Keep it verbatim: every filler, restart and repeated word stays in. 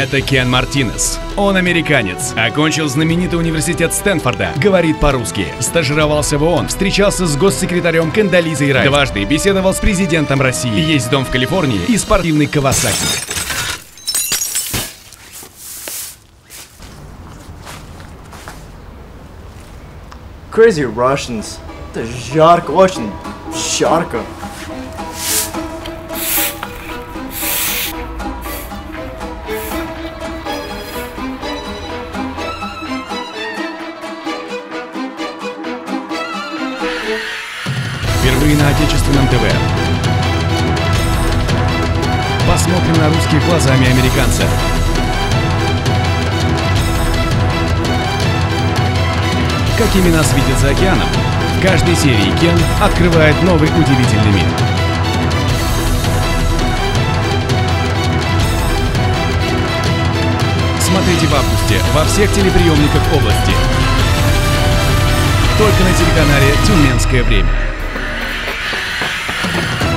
Это Кен Мартинес. Он американец. Окончил знаменитый университет Стэнфорда. Говорит по-русски. Стажировался в ООН. Встречался с госсекретарем Кондолизой Райс. Дважды беседовал с президентом России. Есть дом в Калифорнии и спортивный Кавасаки. Crazy Russians. Это жарко, очень жарко. Впервые на отечественном ТВ. Посмотрим на русских глазами американца. Какими нас видят за океаном? В каждой серии Кен открывает новый удивительный мир. Смотрите в августе во всех телеприемниках области. Только на телеканале «Тюменское время».